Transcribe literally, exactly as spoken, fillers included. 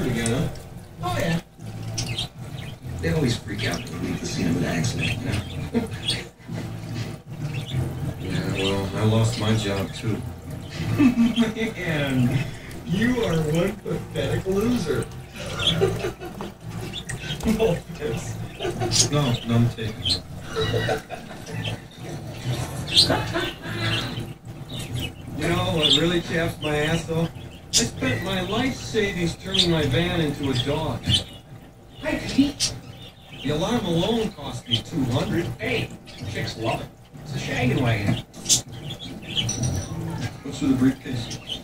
started again, huh? Oh, yeah. They always freak out when you leave the scene of an accident, you know? Yeah, well, I lost my job, too. Man, you are one pathetic loser. No offense. No, none taken. You know what really chaps my ass, though? I spent my life savings turning my van into a dog. Hi, Pete. The alarm alone cost me two hundred. Hey, chicks love it. It's a shaggin' wagon. What's with the briefcase?